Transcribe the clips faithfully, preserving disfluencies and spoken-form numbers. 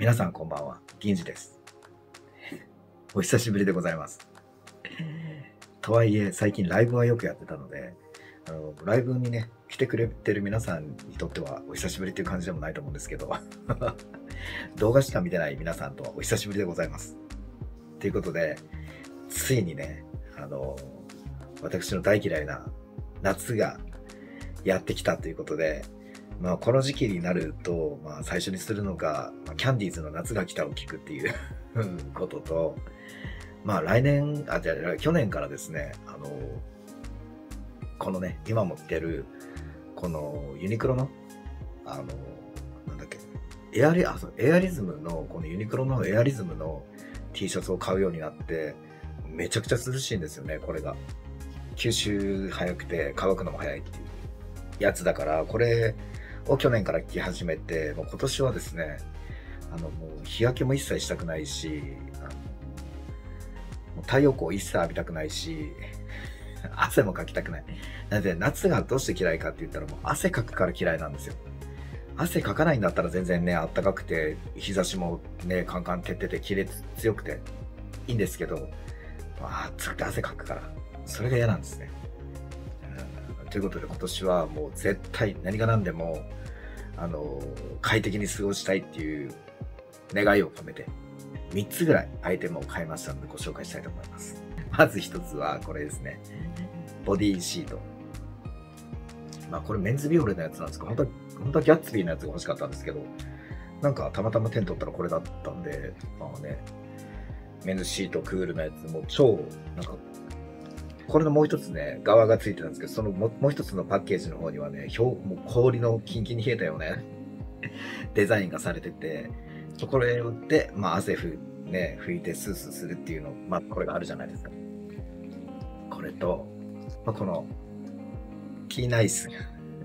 皆さんこんばんは、銀次です。お久しぶりでございます。とはいえ、最近ライブはよくやってたので、あのライブにね、来てくれてる皆さんにとってはお久しぶりっていう感じでもないと思うんですけど、動画しか見てない皆さんとはお久しぶりでございます。ということで、ついにね、あの、私の大嫌いな夏がやってきたということで、まあ、この時期になると、まあ、最初にするのが、まあ、キャンディーズの夏が来たを聞くっていうことと、まあ、来年、あ、じゃあ、去年からですね、あの、このね、今持ってる、このユニクロの、あの、なんだっけ、エアリ、あ、そう、エアリズムの、このユニクロのエアリズムの T シャツを買うようになって、めちゃくちゃ涼しいんですよね、これが。吸収早くて乾くのも早いっていうやつだから、これを去年から着始めて、もう今年はですね、あの、もう日焼けも一切したくないし、あのもう太陽光一切浴びたくないし、汗もかきたくない。なので、夏がどうして嫌いかって言ったら、もう汗かくから嫌いなんですよ。汗かかないんだったら全然ね、あったかくて、日差しもね、カンカン照ってて、気烈強くていいんですけど、まあ、暑くて汗かくから、それが嫌なんですね。うん、ということで、今年はもう絶対何が何でも、あの、快適に過ごしたいっていう願いを込めて、みっつぐらいアイテムを買いましたのでご紹介したいと思います。まずひとつはこれですね。ボディシート。まあこれメンズビオレのやつなんですけど、本当は、本当はギャッツビーのやつが欲しかったんですけど、なんかたまたま手に取ったらこれだったんで、まあね、メンズシートクールなやつも超、なんか、これのもう一つね、側がついてたんですけど、そのももう一つのパッケージの方にはね、表もう氷のキンキンに冷えたようなデザインがされてて、これで、まあ、汗ふ、ね、拭いてスースーするっていうの、まあ、これがあるじゃないですか。これと、まあ、この、キーナイス。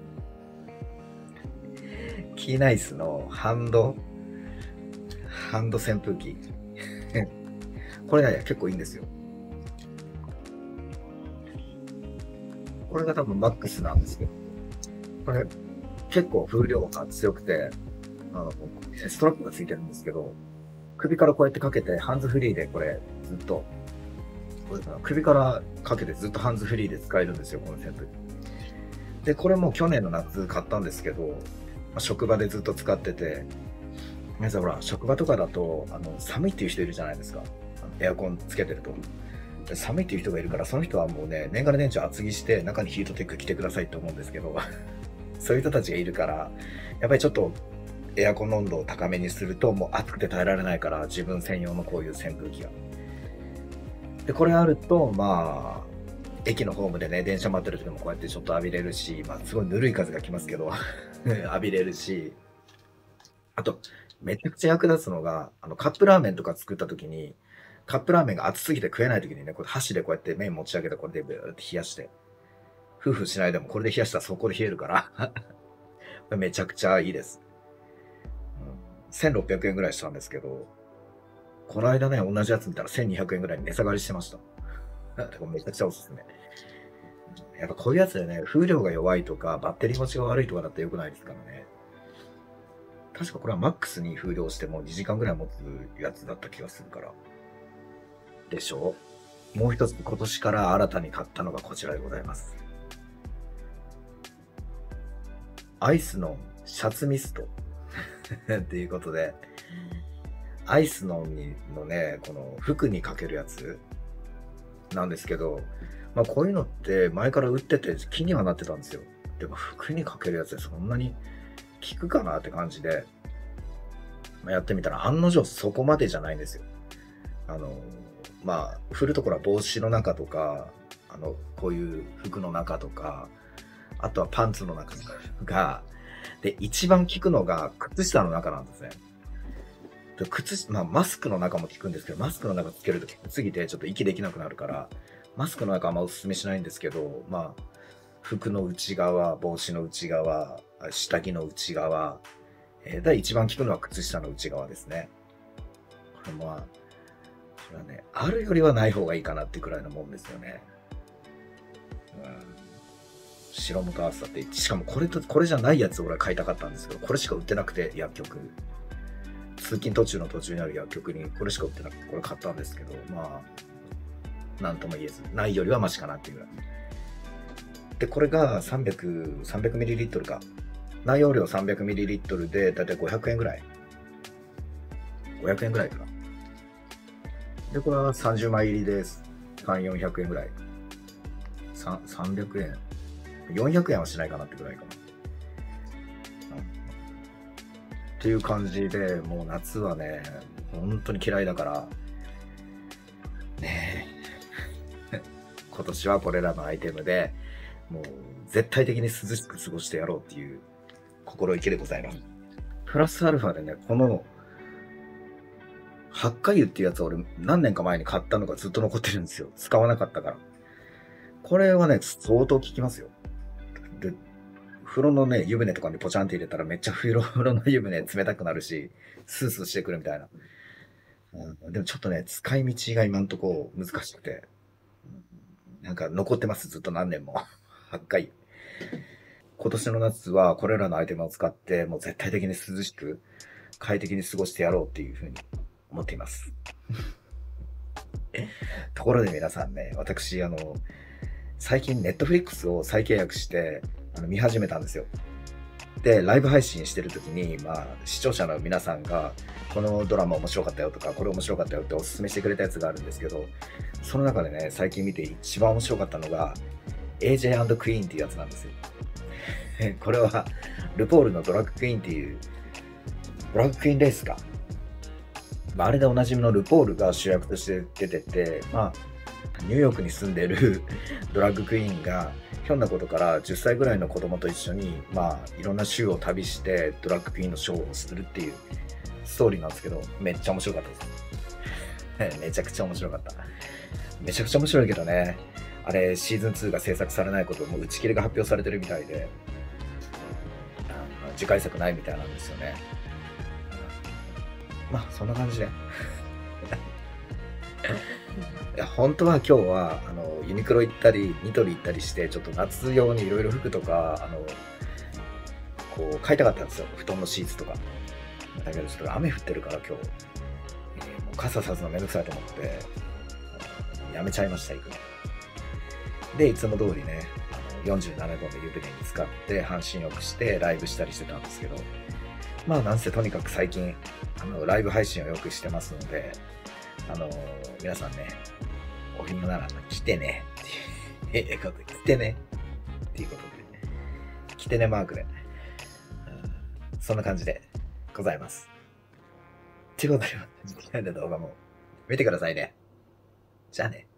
キーナイスのハンド、ハンド扇風機。これね、結構いいんですよ。これが多分マックスなんですけど、これ結構風量が強くて、あの、ストラップがついてるんですけど、首からこうやってかけて、ハンズフリーでこれずっと、首からかけてずっとハンズフリーで使えるんですよ、この扇風機。で、これも去年の夏買ったんですけど、まあ、職場でずっと使ってて、皆さんほら、職場とかだと、あの、寒いっていう人いるじゃないですか。あのエアコンつけてると。寒いっていう人がいるから、その人はもうね、年がら年中厚着して、中にヒートテック着てくださいって思うんですけど、そういう人たちがいるから、やっぱりちょっとエアコンの温度を高めにすると、もう暑くて耐えられないから、自分専用のこういう扇風機が。で、これあると、まあ、駅のホームでね、電車待ってる時でもこうやってちょっと浴びれるし、まあ、すごいぬるい風が来ますけど、浴びれるし、あと、めちゃくちゃ役立つのが、あの、カップラーメンとか作った時に、カップラーメンが熱すぎて食えない時にね、これ箸でこうやって麺持ち上げて、これでブーって冷やして、夫婦しないでもこれで冷やしたらそこで冷えるからめちゃくちゃいいです。うん、せんろっぴゃくえんぐらいしたんですけど、この間ね、同じやつ見たらせんにひゃくえんぐらいに値下がりしてました。めちゃくちゃおすすめ。やっぱこういうやつでね、風量が弱いとか、バッテリー持ちが悪いとかだって良くないですからね。確かこれはマックスに風量してもにじかんぐらい持つやつだった気がするから。でしょう。もう一つ今年から新たに買ったのがこちらでございます。アイスのシャツミストっていうことで、アイスのにのね、この服にかけるやつなんですけど、まあこういうのって前から売ってて気にはなってたんですよ。でも服にかけるやつでそんなに効くかなって感じで、まあ、やってみたら案の定そこまでじゃないんですよ。あの、まあ、振るところは帽子の中とか、あの、こういう服の中とか、あとはパンツの中とかが、で、一番効くのが靴下の中なんですね。で靴、まあ、マスクの中も効くんですけど、マスクの中つけるときつすぎてちょっと息できなくなるから、マスクの中あんまおすすめしないんですけど、まあ、服の内側、帽子の内側、下着の内側、えー、だ一番効くのは靴下の内側ですね。これも、これはね、あるよりはない方がいいかなってくらいのもんですよね。うん、白本厚さって、しかもこれと、これじゃないやつを俺は買いたかったんですけど、これしか売ってなくて、薬局。 通勤途中の途中にある薬局にこれしか売ってなくて、これ買ったんですけど、まあ、なんとも言えず、ないよりはマシかなっていうぐらい。で、これがさんびゃく、さんびゃくミリリットル か。内容量 さんびゃくミリリットル で、だいたいごひゃくえんぐらい。ごひゃくえんぐらいかな。で、これはさんじゅうまい入りです。さんびゃく、よんひゃくえんぐらい。さんびゃくえん。よんひゃくえんはしないかなってぐらいかな。っていう感じで、もう夏はね、本当に嫌いだから、ねえ、今年はこれらのアイテムで、もう絶対的に涼しく過ごしてやろうっていう心意気でございます。プラスアルファでね、この、八花湯っていうやつを俺何年か前に買ったのがずっと残ってるんですよ。使わなかったから。これはね、相当効きますよ。で、風呂のね、湯船とかにポチャンって入れたらめっちゃ風呂風呂の湯船冷たくなるし、スースーしてくるみたいな。うん、でもちょっとね、使い道が今んとこ難しくて、なんか残ってます、ずっと何年も。八花湯。今年の夏はこれらのアイテムを使って、もう絶対的に涼しく、快適に過ごしてやろうっていうふうに思っています。ところで皆さんね、私、あの、最近ネットフリックスを再契約して、あの見始めたんですよ。で、ライブ配信してる時に、まあ、視聴者の皆さんが、このドラマ面白かったよとか、これ面白かったよっておすすめしてくれたやつがあるんですけど、その中でね、最近見て一番面白かったのが、エージェイ クイーンっていうやつなんですよ。これは、ルポールのドラッグクイーンっていう、ドラッグクイーンレースか。まあ、あれでおなじみのルポールが主役として出てて、まあ、ニューヨークに住んでるドラッグクイーンが、ひょんなことからじゅっさいぐらいの子供と一緒に、まあ、いろんな州を旅してドラッグクイーンのショーをするっていうストーリーなんですけど、めっちゃ面白かったです。めちゃくちゃ面白かった。めちゃくちゃ面白いけどね、あれシーズンツーが制作されないことも打ち切りが発表されてるみたいで、次回作ないみたいなんですよね。まあそんな感じで。いや本当は今日はあのユニクロ行ったりニトリ行ったりして、ちょっと夏用にいろいろ服とかあのこう買いたかったんですよ。布団のシーツとか。だけどちょっと雨降ってるから今日、えー、もう傘さすのめんどくさいと思ってやめちゃいました。行くので、いつも通りね、あのよんじゅうななごうの湯船に使って半身浴してライブしたりしてたんですけど、まあなんせとにかく最近あのライブ配信をよくしてますので、あの皆さんね、お暇なら来てねっていうことで、来てねっていうことで、来てねマークで、うん、そんな感じでございます。ということで、次回の動画も見てくださいね。じゃあね。